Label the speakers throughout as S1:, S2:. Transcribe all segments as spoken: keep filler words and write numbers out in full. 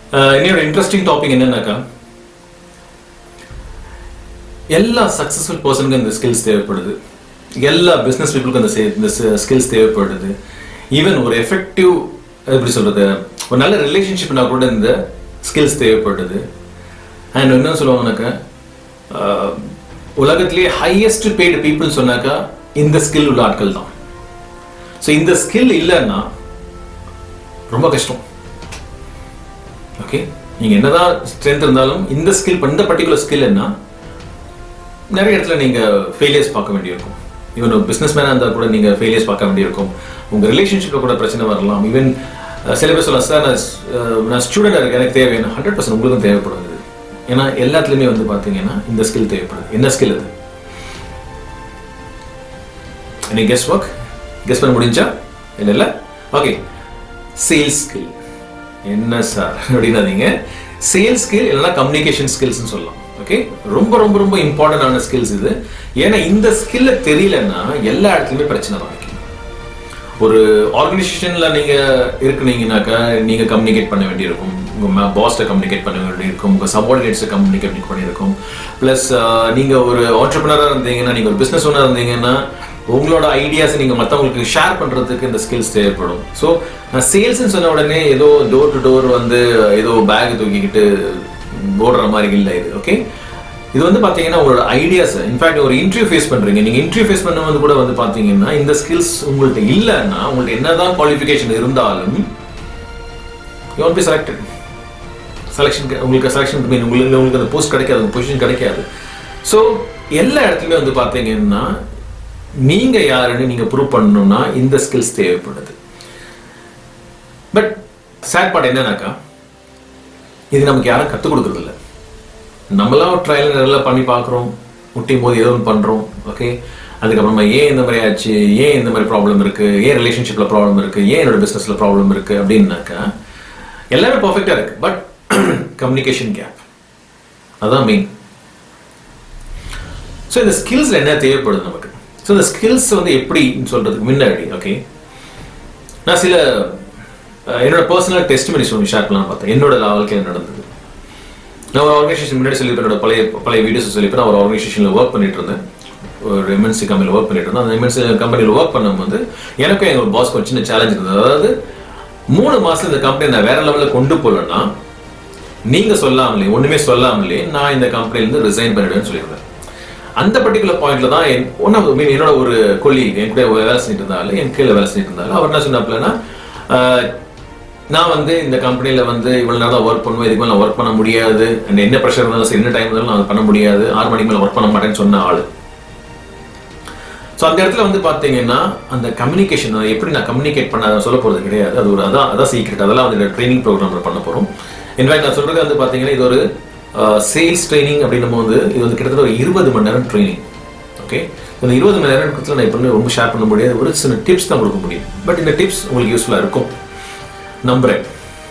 S1: இன்னொரு interesting topic என்னன்னாக்கா, எல்லா சக்ஸஸ்ஃபுல் பர்சனுக்கு இந்த ஸ்கில்ஸ் தேவைப்படுது, எல்லா பிஸ்னஸ் பீப்புளுக்கு அந்த இந்த ஸ்கில்ஸ் தேவைப்படுது. ஈவன் ஒரு எஃபெக்டிவ் எப்படி சொல்றது, ஒரு நல்ல ரிலேஷன்ஷிப்னா கூட இந்த ஸ்கில்ஸ் தேவைப்படுது. அண்ட் என்ன சொல்லுவாங்கனாக்கா, உலகத்திலேயே ஹையஸ்ட் பெய்டு பீப்புள் சொன்னாக்கா இந்த ஸ்கில் உள்ள ஆட்கள் தான். ஸோ இந்த ஸ்கில் இல்லைன்னா ரொம்ப கஷ்டம். ஓகே, நீங்க என்னதான் ஸ்ட்ரென்த் இருந்தாலும் இந்த ஸ்கில், இந்த பர்டிகுலர் ஸ்கில் என்ன, நிறைய இடத்துல நீங்க ஃபெயிலியர்ஸ் பார்க்க வேண்டியிருக்கும். ஈவன் ஒரு பிஸ்னஸ் மேனாக இருந்தால் கூட நீங்க ஃபெயிலியர்ஸ் பார்க்க வேண்டியிருக்கும். உங்க ரிலேஷன்ஷிப்ல கூட பிரச்சனை வரலாம். ஈவன் சில பேர் சொல்லலாம், சார் நான் நான் ஸ்டூடெண்டாக இருக்கேன், எனக்கு தேவையான ஹண்ட்ரட் பர்சன்ட் உங்களுக்கும் தேவைப்படுது. ஏன்னா எல்லாத்துலேயுமே வந்து பார்த்தீங்கன்னா இந்த ஸ்கில் தேவைப்படுது. என்ன ஸ்கில் அது? நீ கெஸ் ஒர்க் கெஸ் பண்ண முடிஞ்சா? இல்லை இல்லை ஓகே, சேல்ஸ் ஸ்கில். என்ன சார் அப்படின்னாதீங்க, சேல்ஸ் ஸ்கில் இல்லைன்னா கம்யூனிகேஷன் ஸ்கில்ஸ்ன்னு சொல்லலாம். ஓகே, ரொம்ப ரொம்ப ரொம்ப இம்பார்ட்டன்டான ஸ்கில்ஸ் இது. ஏன்னா இந்த ஸ்கில்ல தெரியலன்னா எல்லா இடத்துலையுமே பிரச்சனை தான். ஒரு ஆர்கனைசேஷன்ல நீங்க இருக்கிறீங்கன்னாக்கா நீங்க கம்யூனிகேட் பண்ண வேண்டியிருக்கும், உங்க பாஸ்ட கம்யூனிகேட் பண்ண வேண்டியிருக்கும், உங்க சபார்டினேட்ஸை கம்யூனிகேட் பண்ணியிருக்கும். பிளஸ் நீங்க ஒரு ஆண்டர்பிரினரா இருந்தீங்கன்னா, நீங்க ஒரு பிசினஸ் ஓனர் இருந்தீங்கன்னா உங்களோட ஐடியாஸ் நீங்க மற்றவங்களுக்கு ஷேர் பண்றதுக்கு இந்த ஸ்கில்ஸ் தேவைப்படும். ஸோ நான் சேல்ஸ்ன்னு சொன்ன உடனே ஏதோ டோர் டு டோர் வந்து ஏதோ பேக் தூக்கிக்கிட்டு ஓடுற மாதிரி இல்லை இது. ஓகே, இது வந்து பாத்தீங்கன்னா உங்களோட ஐடியாஸ், இன்ஃபேக்ட் ஒரு இன்டர்வியூ ஃபேஸ் பண்றீங்க, நீங்க இன்டர்வியூ ஃபேஸ் பண்ணும்போது கூட வந்து பாத்தீங்கன்னா இந்த ஸ்கில்ஸ் உங்கள்ட்ட இல்லைன்னா, உங்கள்ட்ட என்னதான் குவாலிஃபிகேஷன் இருந்தாலும் you won't be selected. Selection உங்களுக்கு செலெக்ஷன் உங்களுக்கு உங்களுக்கு அந்த போஸ்ட் கிடைக்காது, பொசிஷன் கிடைக்காது. ஸோ எல்லா இடத்துலையுமே வந்து பாத்தீங்கன்னா நீங்க யாருன்னு நீங்க ப்ரூவ் பண்ணணும்னா இந்த ஸ்கில்ஸ் தேவைப்படுது. பட் சேட் பார்ட் என்னன்னாக்கா, இது நமக்கு யாரும் கற்றுக் கொடுக்கறது இல்லை. நம்மளாம் ட்ரையல் நல்லா பண்ணி பார்க்குறோம், முட்டியும் போது ஏதோ ஒன்று பண்ணுறோம். ஓகே, அதுக்கப்புறமா ஏன் இந்த மாதிரி ஆச்சு, ஏன் இந்த மாதிரி ப்ராப்ளம் இருக்குது, ஏன் ரிலேஷன்ஷிப்பில் ப்ராப்ளம் இருக்குது, ஏன் என்னோட பிஸ்னஸில் ப்ராப்ளம் இருக்குது அப்படின்னாக்கா எல்லாமே பர்ஃபெக்டாக இருக்குது. பட் கம்யூனிகேஷன் கேப் அதுதான் மெயின். ஸோ இந்த ஸ்கில்ஸில் என்ன தேவைப்படுது நமக்கு? ஸோ இந்த ஸ்கில்ஸ் வந்து எப்படின்னு சொல்கிறதுக்கு முன்னாடி ஓகே, நான் சில என்னோட பர்சனல் டெஸ்டிமனிஸ் ஒன்று ஷேர் பண்ணலாம்னு பார்த்தேன். என்னோட வாழ்க்கையில் நடந்தது. நான் ஒரு ஆர்கனைசேஷன் முன்னாடி சொல்லி என்னோட பழைய பழைய வீடியோஸ் சொல்லிப்பேன். நான் ஒரு ஆர்கனைசேஷனில் ஒர்க் பண்ணிட்டு இருந்தேன், ஒரு எம்என்சி கம்பெனியில் ஒர்க் பண்ணிட்டு இருந்தேன். அந்த எம்என்சி கம்பெனியில் ஒர்க் பண்ணும்போது எனக்கும் எங்கள் பாஸ்க்கு ஒரு சின்ன சேலஞ்ச் இருந்தது. அதாவது மூணு மாதம் இந்த கம்பெனி நான் வேற லெவலில் கொண்டு போகலன்னா நீங்கள் சொல்லாமலே, ஒன்றுமே சொல்லாமலே நான் இந்த கம்பெனிலேருந்து ரிசைன் பண்ணிடுவேன்னு சொல்லியிருந்தேன். அந்த பர்டிகுலர் பாயிண்ட்ல தான் என் ஒன் ஆஃப் மீன் என்னோட ஒரு கொலீக் என் கூட வேலை செஞ்சுட்டு இருந்தாலும், என் கீழே வேலை செஞ்சுட்டு இருந்தாலும், அவர் என்ன சொன்னாப்லன்னா, நான் வந்து இந்த கம்பெனியில் வந்து இவ்வளோ நேரம் தான் ஒர்க் பண்ணுவேன், இதுக்கு மேலே நான் ஒர்க் பண்ண முடியாது, அண்ட் என்ன ப்ரெஷர் இருந்தாலும் சரி, என்ன டைம் இருந்தாலும் நான் பண்ண முடியாது, ஆறு மணிக்கு மேலே ஒர்க் பண்ண மாட்டேன்னு சொன்ன ஆள். ஸோ அந்த இடத்துல வந்து பார்த்தீங்கன்னா அந்த கம்யூனிகேஷன் எப்படி நான் கம்யூனிகேட் பண்ண சொல்ல போகிறது கிடையாது. அது ஒரு அதான் அதான் சீக்ரெட். அதெல்லாம் வந்து ட்ரைனிங் ப்ரோக்ராமில் பண்ண போகிறோம். இன்ஃபேக்ட் நான் சொல்கிறது வந்து பார்த்தீங்கன்னா இது ஒரு சேல்ஸ் ட்ரைனிங் அப்படின்னும் போது இது வந்து கிட்டத்தட்ட ஒரு இருபது மணி நேரம் ட்ரைனிங். ஓகே, இந்த இருபது மணி நேரத்தில் நான் இப்போ ரொம்ப ஷேர் பண்ண முடியாது, ஒரு சின்ன டிப்ஸ் தான் கொடுக்க முடியும். பட் இந்த டிப்ஸ் உங்களுக்கு யூஸ்ஃபுல்லாக இருக்கும் நம்புறேன்.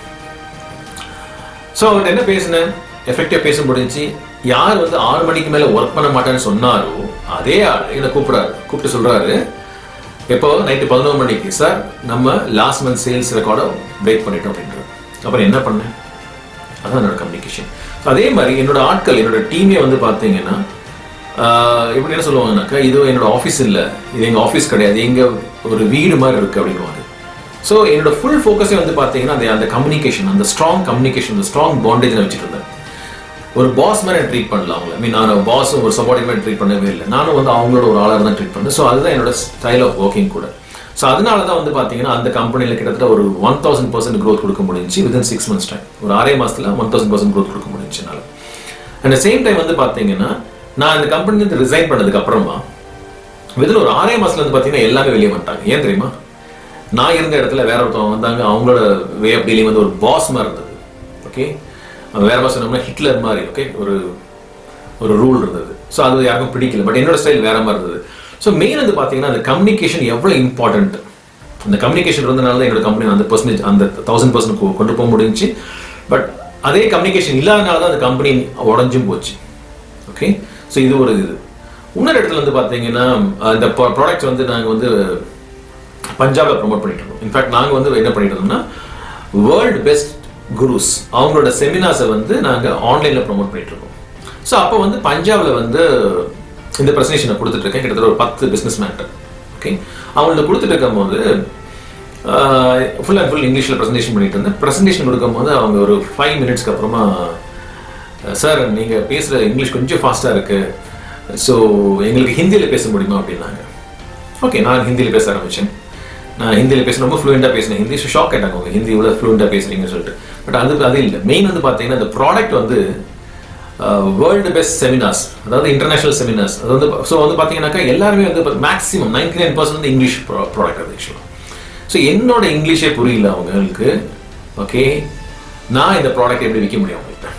S1: ஸோ அவர்கிட்ட என்ன பேசினேன், எஃபெக்டிவ் பேச முடிஞ்சு. யார் வந்து ஆறு மணிக்கு மேலே ஒர்க் பண்ண மாட்டேன்னு சொன்னாரோ அதே ஆள் என்னை கூப்பிடாரு, கூப்பிட்டு சொல்றாரு, எப்போ நைட்டு பதினோரு மணிக்கு, சார் நம்ம லாஸ்ட் மந்த் சேல்ஸ் ரெக்கார்டை பிரேக் பண்ணிட்டோம் அப்படின்றது. அப்புறம் என்ன பண்ணேன், அதான் என்னோட கம்யூனிகேஷன். அதே மாதிரி என்னோட ஆட்கள், என்னோட டீமே வந்து பார்த்தீங்கன்னா எப்படி என்ன சொல்லுவாங்கன்னாக்கா, இது என்னோட ஆஃபீஸ் இல்லை, இது எங்கள் ஆஃபீஸ் கிடையாது, எங்கள் ஒரு வீடு மாதிரி இருக்குது அப்படின்வாங்க. ஸோ என்னோட ஃபுல் ஃபோக்கஸே வந்து பார்த்தீங்கன்னா அந்த அந்த கம்யூனிகேஷன், அந்த ஸ்ட்ராங் கம்யூனிகேஷன், அந்த ஸ்ட்ராங் பாண்டேஜ் நான் வச்சுட்டு இருந்தேன். ஒரு பாஸ் மாதிரி ட்ரீட் பண்ணலாம் அவங்கள. மீன் நான் பாஸும் ஒரு சபார்டினேட் மாதிரி ட்ரீட் பண்ணவே இல்லை, நானும் வந்து அவங்களோட ஒரு ஆளாக தான் ட்ரீட் பண்ணேன். ஸோ அதுதான் என்னோட ஸ்டைல் ஆஃப் ஒர்க்கிங் கூட. ஸோ அதனால தான் வந்து பார்த்தீங்கன்னா அந்த கம்பெனியில் கிட்டத்தட்ட ஒரு ஒன் தௌசண்ட் பர்சன்ட் க்ரோத் கொடுக்க முடிஞ்சு வித்தின் சிக்ஸ் மந்த்ஸ் டைம். ஒரு ஆறே மாதத்தில் ஒன் தௌசண்ட் பர்சன்ட் க்ரோத் கொடுக்க முடிஞ்சுனால. அட் சேம் டைம் வந்து பார்த்தீங்கன்னா நான் இந்த கம்பெனிலேருந்து ரிசைன் பண்ணதுக்கு அப்புறமா விதில் ஒரு ஆறே மாதத்துல வந்து பார்த்தீங்கன்னா எல்லாமே வெளியே வந்துட்டாங்க. ஏன் தெரியுமா, நான் இருந்த இடத்துல வேற ஒருத்தவங்க வந்தாங்க, அவங்களோட வே ஆஃப் டீலிங் வந்து ஒரு பாஸ் மாதிரி இருந்தது. ஓகே, வேற பாஸ் சொன்னோம்னா ஹிட்லர் மாதிரி. ஓகே, ஒரு ஒரு ரூல் இருந்தது. ஸோ அது யாருக்கும் பிடிக்கல. பட் என்னோட ஸ்டைல் வேற மாதிரி இருந்தது. ஸோ மெயின் வந்து பார்த்தீங்கன்னா அந்த கம்யூனிகேஷன் எவ்வளோ இம்பார்ட்டன்ட். அந்த கம்யூனிகேஷன் இருந்தனால தான் என்னோட கம்பெனி அந்த பர்சன்டேஜ் அந்த தௌசண்ட் பர்சன்ட் கொண்டு போக முடிஞ்சு. பட் அதே கம்யூனிகேஷன் இல்லாதனால தான் அந்த கம்பெனி உடஞ்சும் போச்சு. ஓகே, ஸோ இது ஒரு இது. இன்னொரு இடத்துல வந்து பார்த்தீங்கன்னா இந்த ப்ராடக்ட்ஸ் வந்து நாங்கள் வந்து பஞ்சாப்ல ப்ரொமோட் பண்ணிட்டு இருக்கோம். இன்ஃபேக்ட் நாங்கள் வந்து என்ன பண்ணிட்டு இருந்தோம்னா வேர்ல்டு பெஸ்ட் குருஸ் அவங்களோட செமினார்ஸை வந்து நாங்கள் ஆன்லைனில் ப்ரொமோட் பண்ணிட்டு இருக்கோம். ஸோ அப்போ வந்து பஞ்சாபில் வந்து இந்த ப்ரெசன்டேஷனை கொடுத்துட்டு இருக்கேன், கிட்டத்தட்ட ஒரு பத்து பிஸ்னஸ் மேன்ட்டர். ஓகே, அவங்கள்ட்ட கொடுத்துட்டு இருக்கும்போது ஃபுல் அண்ட் ஃபுல் இங்கிலீஷில் ப்ரெசன்டேஷன் பண்ணிட்டு இருந்தேன். ப்ரெசன்டேஷன் கொடுக்கும்போது அவங்க ஒரு ஃபைவ் மினிட்ஸ்க்கு அப்புறமா, சார் நீங்கள் பேசுகிற இங்கிலீஷ் கொஞ்சம் ஃபாஸ்ட்டாக இருக்குது, ஸோ எங்களுக்கு ஹிந்தியில் பேச முடியுமா அப்படின்னாங்க. ஓகே, நான் ஹிந்தியில் பேச ஆரம்பித்தேன். நான் ஹிந்தியில் பேச ரொம்ப ஃப்ளூயண்டாக பேசினேன். ஹிந்தி ஷாக் ஆகிட்டாங்க, அவங்க ஹிந்தி இவ்வளோ ஃப்ளூயண்டாக பேசுறீங்கன்னு சொல்லிட்டு. பட் அது அது இல்லை. மெயின் வந்து பார்த்தீங்கன்னா இந்த ப்ராடக்ட் வந்து வேர்ல்டு பெஸ்ட் செமினார்ஸ், அதாவது இன்டர்நேஷனல் செமினார்ஸ். அது வந்து ஸோ வந்து பார்த்தீங்கன்னாக்கா எல்லாருமே வந்து மேக்ஸிமம் நைன்டி நைன் பர்சன்ட் வந்து இங்கிலீஷ் ப்ராடக்ட் அது ஆக்சுவலாக. ஸோ என்னோட இங்கிலீஷே புரியல அவங்களுக்கு. ஓகே, நான் இந்த ப்ராடக்ட் எப்படி விற்க முடியும் அவங்கள்ட்ட?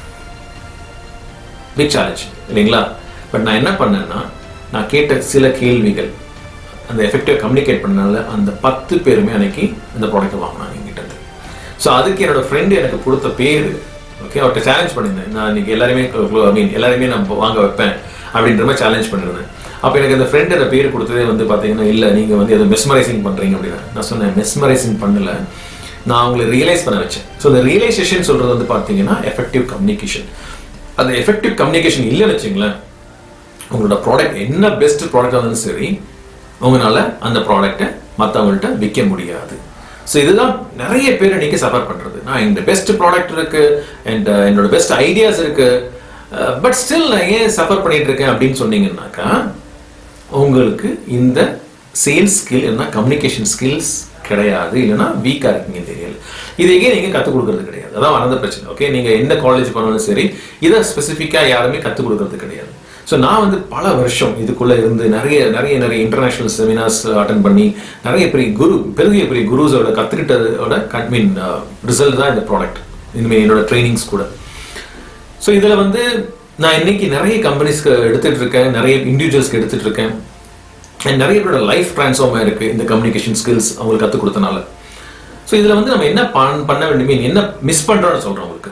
S1: பிக் சேலஞ்ச் இல்லைங்களா? பட் நான் என்ன பண்ணேன்னா, நான் கேட்ட சில கேள்விகள் அந்த எஃபெக்டிவ் கம்யூனிகேட் பண்ணனால அந்த பத்து பேருமே அன்னைக்கு அந்த ப்ராடக்ட்டை வாங்கினாங்க என்கிட்ட இருந்து. ஸோ அதுக்கு என்னோட ஃப்ரெண்டு எனக்கு கொடுத்த பேர். ஓகே, அவர்கிட்ட சேலஞ்ச் பண்ணியிருந்தேன், நான் இன்னைக்கு எல்லாருமே ஐ மீன் எல்லாருமே நான் வாங்க வைப்பேன் அப்படின்ற மாதிரி சேலஞ்ச் பண்ணியிருந்தேன். அப்போ எனக்கு அந்த ஃப்ரெண்டு அந்த பேர் கொடுத்ததே வந்து பார்த்தீங்கன்னா, இல்லை நீங்கள் வந்து எதை மெஸ்மரைசிங் பண்ணுறீங்க அப்படின்னா. நான் சொன்னேன், மெஸ்மரைசிங் பண்ணல, நான் அவங்களை ரியலைஸ் பண்ண வச்சேன். ஸோ அந்த ரியலைசேஷன் சொல்கிறது வந்து பார்த்தீங்கன்னா எஃபெக்டிவ் கம்யூனிகேஷன். அந்த எஃபெக்டிவ் கம்யூனிகேஷன் இல்லைன்னு வச்சுங்களேன், உங்களோட ப்ராடக்ட் என்ன பெஸ்ட் ப்ராடக்டாக இருந்தாலும் சரி, உங்களால் அந்த ப்ராடக்டை மற்றவங்கள்ட்ட விற்க முடியாது. ஸோ இதுதான் நிறைய பேர் இன்னைக்கு சஃபர் பண்ணுறது. நான் என்னோட பெஸ்ட் ப்ராடக்ட் இருக்கு அண்ட் என்னோட பெஸ்ட் ஐடியாஸ் இருக்கு, பட் ஸ்டில் நான் ஏன் சஃபர் பண்ணிட்டு இருக்கேன் அப்படின்னு சொன்னீங்கன்னாக்கா, உங்களுக்கு இந்த சேல்ஸ் ஸ்கில் இல்லைன்னா கம்யூனிகேஷன் ஸ்கில்ஸ் கிடையாது, இல்லைன்னா வீக்காக இருக்கீங்க தெரியல. இதையே நீங்கள் கற்றுக் கொடுக்கறது கிடையாது. அதான் வளர்ந்த பிரச்சனை. ஓகே, நீங்கள் எந்த காலேஜ் பண்ணாலும் சரி, இதை ஸ்பெசிஃபிக்காக யாருமே கற்றுக் கொடுக்கறது கிடையாது. ஸோ நான் வந்து பல வருஷம் இதுக்குள்ளே இருந்து நிறைய நிறைய நிறைய இன்டர்நேஷ்னல் செமினார்ஸ் அட்டன் பண்ணி நிறைய பெரிய குரு பெரிய பெரிய குருஸோட கற்றுக்கிட்டதோட மீன் ரிசல்ட் தான் இந்த ப்ராடக்ட், இனிமேல் என்னோட ட்ரைனிங்ஸ் கூட. ஸோ இதில் வந்து நான் இன்னைக்கு நிறைய கம்பெனிஸ்க்கு எடுத்துகிட்டு இருக்கேன், நிறைய இண்டிவிஜுவல்ஸ்க்கு எடுத்துகிட்டு இருக்கேன். அண்ட் நிறைய பேரோட லைஃப் ட்ரான்ஸ்ஃபார்ம் ஆகிருக்கு இந்த கம்யூனிகேஷன் ஸ்கில்ஸ் அவங்களுக்கு கற்றுக் கொடுத்தனால. ஸோ இதில் வந்து நம்ம என்ன பண்ண வேண்டிய மீன் என்ன மிஸ் பண்ணுறோன்னு சொல்கிறோம் உங்களுக்கு.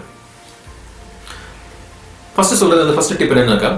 S1: ஃபர்ஸ்ட் சொல்கிறது, அந்த ஃபர்ஸ்ட் டிப் என்னன்னாக்கா,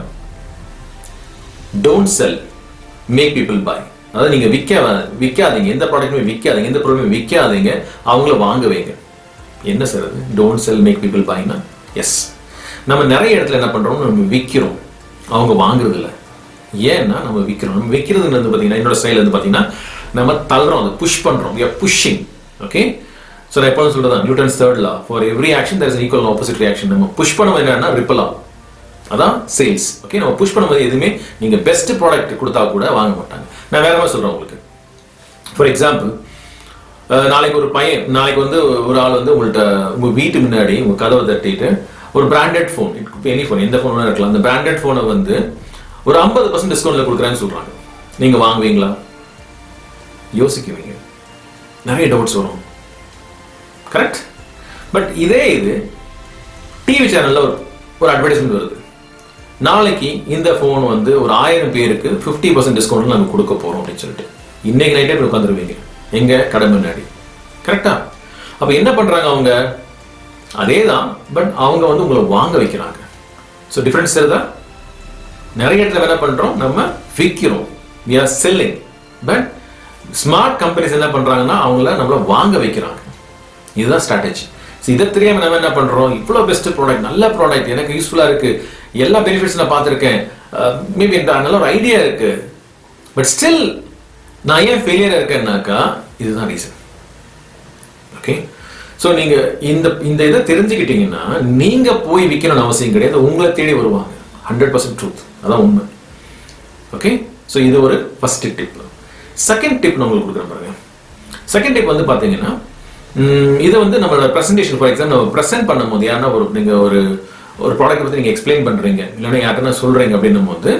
S1: don't sell, make people buy. அதாவது நீங்கள் விற்க விற்காதீங்க, எந்த ப்ராடக்ட்டுமே விற்காதீங்க, எந்த பொருளுமே விற்காதீங்க, அவங்கள வாங்க வைங்க. என்ன சார் அது டோன்ட் செல் மேக் பீப்புள் பைனா? எஸ், நம்ம நிறைய இடத்துல என்ன பண்ணுறோம், நம்ம விற்கிறோம், அவங்க வாங்குறது இல்லை. ஏன்னா நம்ம விற்கிறோம். நம்ம விற்கிறது வந்து பார்த்தீங்கன்னா, என்னோட ஸ்டைல் வந்து பார்த்தீங்கன்னா, நம்ம தள்ளுறோம், அதை புஷ் பண்ணுறோம். We are pushing. Okay, so நான் எப்போதும் சொல்கிறதா, Newton's third law, for every action there is equal opposite reaction. நம்ம புஷ் பண்ண என்னன்னா ரிப்பல் ஆகும், அதான் சேல்ஸ். ஓகே, நம்ம புஷ் பண்ணும்போது எதுவுமே நீங்கள் பெஸ்ட் ப்ராடக்ட் கொடுத்தா கூட வாங்க மாட்டாங்க. நான் வேற மாதிரி சொல்கிறேன் உங்களுக்கு. ஃபார் எக்ஸாம்பிள், நாளைக்கு ஒரு பையன், நாளைக்கு வந்து ஒரு ஆள் வந்து உங்கள்கிட்ட உங்கள் வீட்டு முன்னாடி உங்கள் கதவை தட்டிட்டு ஒரு பிராண்டட் ஃபோன், எனி ஃபோன், எந்த ஃபோன் இருக்கலாம், அந்த பிராண்டட் ஃபோனை வந்து ஒரு ஐம்பது பர்சன்ட் டிஸ்கவுண்ட்ல கொடுக்குறேன்னு சொல்கிறாங்க. நீங்கள் வாங்குவீங்களா? யோசிக்குவீங்க, நிறைய டவுட்ஸ் வரும். கரெக்ட்? பட் இதே இது டிவி சேனலில் ஒரு ஒரு அட்வர்டைஸ்மெண்ட் வருது, நாளைக்கு இந்த ஃபோன் வந்து ஒரு ஆயிரம் பேருக்கு ஃபிஃப்டி பர்சன்ட் டிஸ்கவுண்ட் நாங்கள் கொடுக்க போகிறோம் அப்படின்னு சொல்லிட்டு இன்னைக்கு நைட்டே போய் உட்காந்துருவீங்க எங்க கடை முன்னாடி. கரெக்டா? அப்போ என்ன பண்ணுறாங்க அவங்க? அதே தான், பட் அவங்க வந்து உங்களை வாங்க வைக்கிறாங்க. ஸோ டிஃப்ரென்ஸ் தெரியுதா? நிறைய இடத்துல என்ன பண்ணுறோம், நம்ம விற்கிறோம், we are selling. But smart companies என்ன பண்ணுறாங்கன்னா அவங்கள நம்மளை வாங்க வைக்கிறாங்க. இதுதான் ஸ்ட்ராட்டஜி. ஸோ இதை தெரியாமல் நம்ம என்ன பண்ணுறோம், இவ்வளோ பெஸ்ட் ப்ராடக்ட், நல்ல ப்ராடக்ட், எனக்கு யூஸ்ஃபுல்லாக இருக்குது, எல்லா பெனிஃபிட்ஸ் நான் பார்த்துருக்கேன், மேபி இந்த நல்ல ஒரு ஐடியா இருக்குது, பட் ஸ்டில் நான் ஏன் ஃபெயிலியராக இருக்கேன்னாக்கா இதுதான் ரீசன். ஓகே, ஸோ நீங்கள் இந்த இந்த இதை தெரிஞ்சுக்கிட்டீங்கன்னா நீங்கள் போய் விற்கணும்னு அவசியம் கிடையாது, உங்களை தேடி வருவாங்க. ஹண்ட்ரட் பர்சன்ட் ட்ரூத், அதான் உண்மை. ஓகே, ஸோ இது ஒரு ஃபர்ஸ்ட் டிப். செகண்ட் டிப் நான் உங்களுக்கு கொடுக்குறேன் பாருங்க. செகண்ட் டிப் வந்து பார்த்தீங்கன்னா, இதை வந்து நம்மளோட ப்ரெசன்டேஷன், ஃபார் எக்ஸாம்பிள் நம்ம ப்ரெசென்ட் பண்ணும்போது, யாருன்னா ஒரு நீங்கள் ஒரு ஒரு ப்ராடக்ட் பற்றி நீங்கள் எக்ஸ்பிளைன் பண்ணுறீங்க, இல்லைன்னா யார்ட்டனா சொல்கிறீங்க அப்படின்னும் போது,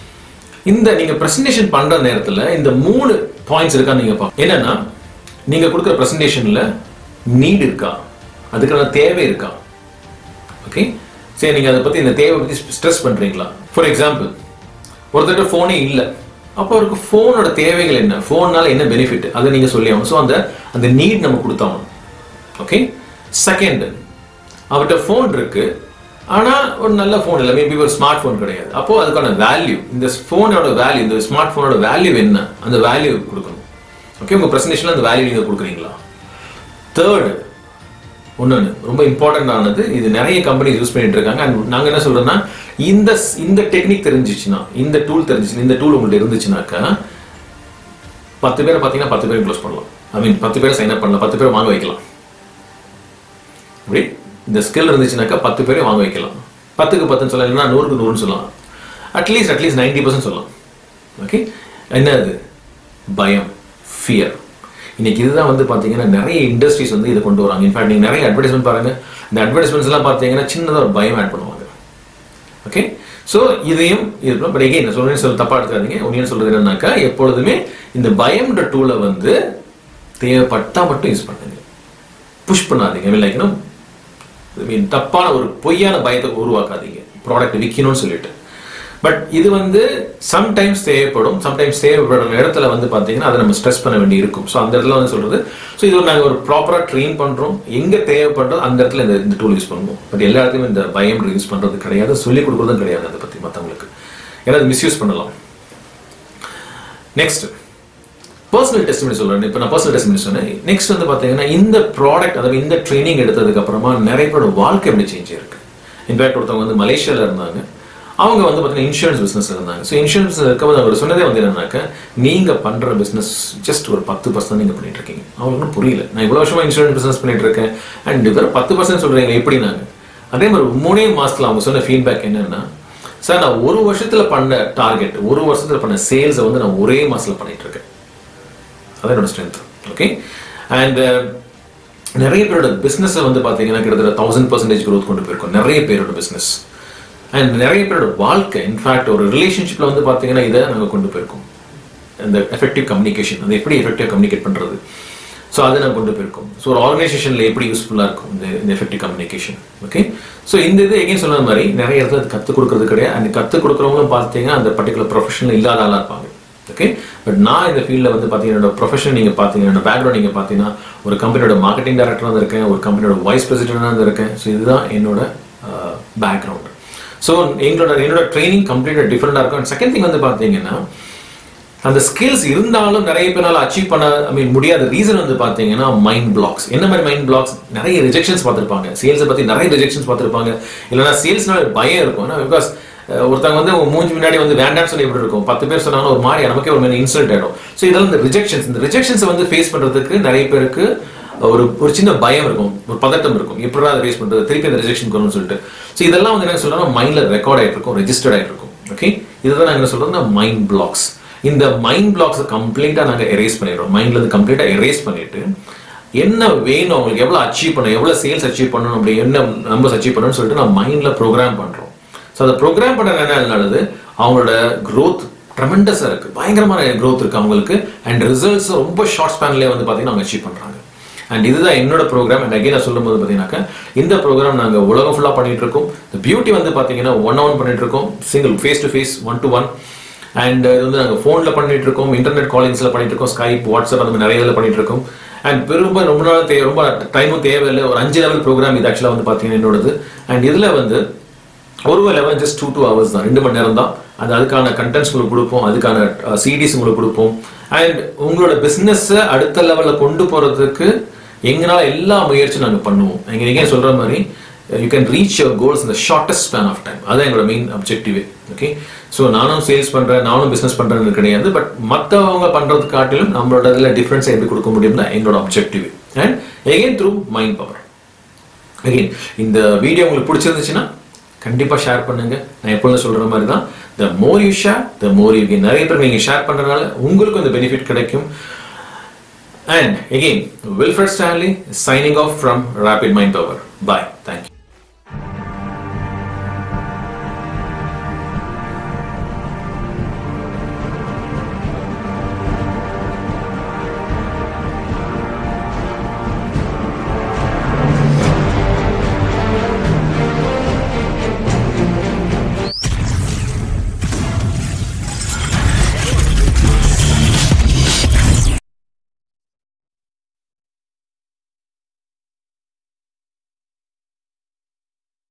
S1: இந்த நீங்கள் ப்ரெசன்டேஷன் பண்ணுற நேரத்தில் இந்த மூணு பாயிண்ட்ஸ் இருக்கான்னு நீங்கள் பார்க்கணும். என்னன்னா, நீங்கள் கொடுக்குற ப்ரெசன்டேஷனில் நீட் இருக்கா, அதுக்கான தேவை இருக்கா. ஓகே, சரி, நீங்கள் அதை பற்றி இந்த தேவை பற்றி ஸ்ட்ரெஸ் பண்ணுறீங்களா? ஃபார் எக்ஸாம்பிள், ஒருத்தர் ஃபோனே இல்லை, அப்போ அவருக்கு ஃபோனோட தேவைகள் என்ன, ஃபோனால் என்ன பெனிஃபிட், அதை நீங்கள் சொல்லி ஆகணும். ஸோ அந்த அந்த நீட் நம்ம கொடுத்தாகணும். ஓகே, செகண்ட், அவர்கிட்ட ஃபோன் இருக்கு, ஆனால் ஒரு நல்ல ஃபோன் இல்லை, மேபி ஒரு ஸ்மார்ட் ஃபோன் கிடையாது. அப்போது அதுக்கான வேல்யூ, இந்த ஃபோனோட வேல்யூ, இந்த ஸ்மார்ட் ஃபோனோட வேல்யூ என்ன, அந்த வேல்யூ கொடுக்கணும். ஓகே, உங்கள் ப்ரெசன்டேஷனில் அந்த வேல்யூ நீங்கள் கொடுக்குறீங்களா? தேர்டு, ஒன்று ரொம்ப இம்பார்ட்டன்ட் ஆனது, இது நிறைய கம்பெனி யூஸ் பண்ணிட்டு இருக்காங்க. அண்ட் நாங்கள் என்ன சொல்றோம்னா, இந்த இந்த டெக்னிக் தெரிஞ்சிச்சுன்னா, இந்த டூல் தெரிஞ்சிச்சுன்னா, இந்த டூல் உங்கள்ட்ட இருந்துச்சுனாக்கா பத்து பேரை பார்த்தீங்கன்னா பத்து பேரும் க்ளோஸ் பண்ணலாம். ஐ மீன் பத்து பேரை சைன் அப் பண்ணலாம், பத்து பேரை வாங்க வைக்கலாம். அப்படி இந்த ஸ்கில் இருந்துச்சுனாக்கா பத்து பேரை வாங்க வைக்கலாம். பத்துக்கு பத்துன்னு சொல்லலாம், இல்லைன்னா நூறுக்கு நூறுன்னு சொல்லலாம். அட்லீஸ்ட் அட்லீஸ்ட் நைன்டி பர்சன்ட் சொல்லலாம். ஓகே, என்ன அது? பயம், ஃபியர். இன்னைக்கு இதுதான் வந்து பார்த்தீங்கன்னா நிறைய இண்டஸ்ட்ரீஸ் வந்து இதை கொண்டு வராங்க. இன்ஃபேக்ட் நீங்கள் நிறைய அட்வர்டைஸ்மெண்ட் பாருங்க, இந்த அட்வர்டைஸ்மெண்ட்ஸ் எல்லாம் பார்த்தீங்கன்னா சின்னதாக ஒரு பயம் ஆட் பண்ணுவாங்க. ஓகே, ஸோ இதையும் இது பட் எகைன் சொல்றேன், சொல்ல தப்பா எடுத்துக்காதீங்க. ஒன்னு சொல்றது என்னன்னாக்கா, எப்பொழுதுமே இந்த பயம்ன்ற டூலை வந்து தேவைப்பட்டா மட்டும் யூஸ் பண்ணுங்க, புஷ் பண்ணாதீங்க. லைக் மீன் தப்பான ஒரு பொய்யான பயத்தை உருவாக்காதீங்க ப்ராடக்ட் விற்கணும்னு சொல்லிட்டு. பட் இது வந்து சம்டைம்ஸ் தேவைப்படும், சம்டைம்ஸ் தேவைப்படும் இடத்துல வந்து பார்த்தீங்கன்னா அதை நம்ம ஸ்ட்ரெஸ் பண்ண வேண்டி இருக்கும். ஸோ அந்த இடத்துல வந்து சொல்றது, ஸோ இது நாங்கள் ஒரு ப்ராப்பராக ட்ரெயின் பண்ணுறோம், எங்கே தேவைப்படுறோம் அந்த இடத்துல இந்த இந்த டூல் யூஸ் பண்ணுவோம். பட் எல்லா இடத்துலையும் இந்த பயம் யூஸ் பண்ணுறது கிடையாது, சொல்லிக் கொடுக்குறதும் கிடையாது அதை பற்றி மற்றவங்களுக்கு, ஏன்னா அது மிஸ்யூஸ் பண்ணலாம். நெக்ஸ்ட் பர்சனல் டெஸ்டிமனி சொல்றேன். இப்போ நான் பர்சனல் டெஸ்டிமனி சொன்னேன். நெக்ஸ்ட் வந்து பார்த்தீங்கன்னா இந்த ப்ராடக்ட், அதாவது இந்த ட்ரைனிங் எடுத்ததுக்கு அப்புறமா நிறைய பேரோட வாழ்க்கை எப்படி சேஞ்ச் ஆயிருக்கு. இன்ஃபேக்ட் ஒருத்தவங்க வந்து மலேசியாவில் இருந்தாங்க, அவங்க வந்து பார்த்தீங்கன்னா இன்சூரன்ஸ் பிஸ்னஸ் இருந்தாங்க. ஸோ இன்சூரன்ஸ் இருக்கும்போது அவர் சொன்னதே வந்து என்னன்னாக்கா, நீங்கள் பண்ணுற பிஸ்னஸ் ஜஸ்ட் ஒரு பத்து பர்சன்ட் நீங்கள் பண்ணிட்டு இருக்கீங்க. அவங்களுக்கு புரியல, நான் இவ்வளோ வருஷமா இன்சூரன்ஸ் பிஸ்னஸ் பண்ணிட்டு இருக்கேன் அண்ட் இவர் பத்து பர்சன்ட் சொல்றீங்க எப்படி நாங்க. அதே மாதிரி மூணே மாசத்துல அவங்க சொன்ன ஃபீட்பேக் என்னன்னா, சார் நான் ஒரு வருஷத்துல பண்ண டார்கெட், ஒரு வருஷத்துல பண்ண சேல்ஸை வந்து நான் ஒரே மாசத்துல பண்ணிட்டு இருக்கேன். அதான் என்னோட ஸ்ட்ரென்த். ஓகே, அண்ட் நிறைய பேரோட பிஸ்னஸை வந்து பார்த்தீங்கன்னா கிட்டத்தட்ட தௌசண்ட் பர்சன்டேஜ் க்ரோத் கொண்டு போயிருக்கோம் நிறைய பேரோட பிஸ்னஸ். அண்ட் நிறைய பேரோட வாழ்க்கை, இன்ஃபேக்ட் ஒரு ரிலேஷன்ஷிப்ல வந்து பார்த்தீங்கன்னா இதை நாங்கள் கொண்டு போயிருக்கோம். இந்த எஃபெக்டிவ் கம்யூனிகேஷன், அது எப்படி எஃபெக்டிவ் கம்யூனிகேட் பண்ணுறது, ஸோ அதை நாங்கள் கொண்டு போயிருக்கோம். ஸோ ஒரு ஆர்கனைசேஷனில் எப்படி யூஸ்ஃபுல்லாக இருக்கும் இந்த இந்த எஃபெக்டிவ் கம்யூனிகேஷன். ஓகே, ஸோ இந்த இது எங்கேயும் சொன்ன மாதிரி நிறைய இடத்துல அது கற்றுக் கொடுக்கறது கிடையாது. அண்ட் கற்றுக் கொடுக்குறவங்களும் பார்த்தீங்கன்னா அந்த பர்டிகுலர் ப்ரொஃபஷனில் இல்லாத ஆளாக இருப்பாங்க. ஓகே, பட் நான் இந்த ஃபீல்டில் வந்து பார்த்தீங்கன்னா என்னோட ப்ரொஃபஷன் நீங்கள் பார்த்தீங்கன்னா, என்னோட பேக்ரவுண்ட் நீங்கள் பார்த்தீங்கன்னா, ஒரு கம்பெனியோட மார்க்கெட்டிங் டைரக்டராக இருந்திருக்கேன், ஒரு கம்பெனியோட வைஸ் பிரசிடென்டாக இருந்திருக்கேன். ஸோ இதுதான் என்னோட பேக்ரவுண்ட். ஸோ எங்களோட என்னோட ட்ரைனிங் கம்ப்ளீட்டாக டிஃப்ரெண்டாக இருக்கும். அண்ட் செகண்ட் திங் வந்து பார்த்தீங்கன்னா, அந்த ஸ்கில்ஸ் இருந்தாலும் நிறைய பேரால் அச்சீவ் பண்ண ஐ மீன் முடியாத ரீசன் வந்து பார்த்தீங்கன்னா மைண்ட் பிளாக்ஸ். என்ன மாதிரி மைண்ட் பிளாக்ஸ்? நிறைய ரிஜெக்ஷன்ஸ் பார்த்துருப்பாங்க, சேல்ஸை பற்றி நிறைய ரிஜெக்ஷன்ஸ் பார்த்துருப்பாங்க, இல்லைனா சேல்ஸ்னால பயம் இருக்கும். ஏன்னா பிகாஸ் ஒருத்தவங்க வந்து மூஞ்சி முன்னாடி வந்து வேண்டாம்னு சொல்லி எப்படி இருக்கும், பத்து பேர் சொன்னாலும் ஒரு மாதிரி நமக்கே ஒரு மாதிரி இன்சல்ட் ஆகிடும். ஸோ இதெல்லாம் இந்த ரிஜெக்ஷன்ஸ், இந்த ரிஜெக்ஷன்ஸை வந்து ஃபேஸ் பண்ணுறதுக்கு நிறைய பேருக்கு ஒரு ஒரு சின்ன பயம் இருக்கும், ஒரு பதட்டம் இருக்கும், எப்படா அதை ஃபேஸ் பண்ணுறது, திருப்பி அந்த ரிஜெக்ஷன் வரணும்னு சொல்லிட்டு. ஸோ இதெல்லாம் வந்து என்ன சொல்கிறோம், மைண்டில் ரெக்கார்ட் ஆகிட்டு இருக்கும், ரெஜிஸ்டர்ட் ஆகிட்டு இருக்கும். ஓகே, இதுதான் நாங்கள் என்ன சொல்கிறோம்னா மைண்ட் பிளாக்ஸ். இந்த மைண்ட் பிளாக்ஸை கம்ப்ளீட்டாக நாங்கள் எரேஸ் பண்ணிடுறோம். மைண்ட்ல இருந்து கம்ப்ளீட்டாக எரேஸ் பண்ணிட்டு என்ன வேணும் அவங்களுக்கு, எவ்வளோ அச்சீவ் பண்ணணும், எவ்வளோ சேல்ஸ் அச்சீவ் பண்ணணும், அப்படி என்ன நம்பர்ஸ் அச்சீவ் பண்ணணும்னு சொல்லிட்டு நான் மைண்டில் ப்ரோக்ராம் பண்ணுறோம். ஸோ அதை ப்ரோக்ராம் பண்ண என்ன நல்லது, அவங்களோட க்ரோத் ட்ரெமெண்டஸாக இருக்குது, பயங்கரமான க்ரோத் இருக்குது அவங்களுக்கு. அண்ட் ரிசல்ட்ஸ் ரொம்ப ஷார்ட் ஸ்பேன்லேயே வந்து பார்த்தீங்கன்னா அவங்க அச்சீவ் பண்ணுறாங்க. அண்ட் இதுதான் என்னோட ப்ரோக்ராம். அண்ட் அகைன் நான் சொல்லும் போது பார்த்தீங்கன்னாக்கா, இந்த ப்ரோக்ராம் நாங்கள் உலகம் ஃபுல்லாக பண்ணிட்டு இருக்கோம். இந்த பியூட்டி வந்து பார்த்தீங்கன்னா ஒன் ஆன் பண்ணிட்டு இருக்கோம், single phase to phase, one to one. And இது வந்து நாங்கள் ஃபோனில் பண்ணிட்டு இருக்கோம், இன்டர்நெட் காலிங்ஸில் பண்ணிட்டு இருக்கோம், ஸ்கைப், வாட்ஸ்அப், அந்த மாதிரி நிறைய இதில் பண்ணிட்டு இருக்கோம். அண்ட் பெரும்ப ரொம்ப நாள் தேவை, ரொம்ப டைமும் தேவையில்லை. ஒரு அஞ்சு லெவல் ப்ரோக்ராம் இது ஆக்சுவலாக வந்து பார்த்தீங்கன்னா என்னோடது. அண்ட் இதில் வந்து ஒரு level just two two hours தான், ரெண்டு மணி நேரம் தான். அது அதுக்கான கண்டென்ட்ஸ் உங்களுக்கு கொடுப்போம், அதுக்கான சிடிஸ் உங்களுக்கு கொடுப்போம். அண்ட் உங்களோட பிஸ்னஸை அடுத்த லெவலில் கொண்டு போகிறதுக்கு எங்களால எல்லா முயற்சியும் நாங்கள் பண்ணுவோம். எங்க நீங்க சொல்ற மாதிரி you can reach your goals in the shortest span of time. அதான் எங்களோட மெயின் அப்ஜெக்டிவே. ஓகே, ஸோ நானும் சேல்ஸ் பண்றேன், நானும் பிசினஸ் பண்றேன்னு கிடையாது. பட் மற்றவங்க பண்றது காட்டிலும் நம்மளோட இதில் டிஃபரன்ஸை எப்படி கொடுக்க முடியும்னா எங்களோட objective. And again through mind power. Again இந்த வீடியோ உங்களுக்கு பிடிச்சிருந்துச்சுன்னா கண்டிப்பாக ஷேர் பண்ணுங்க. நான் எப்பொழுதும் சொல்ற மாதிரி தான், the more you share the more you gain. நிறைய பேர் நீங்க ஷேர் பண்றதுனால உங்களுக்கும் இந்த பெனிஃபிட் கிடைக்கும். And again, Wilfred Stanley is signing off from Rapid Mind Power. Bye. Thank you.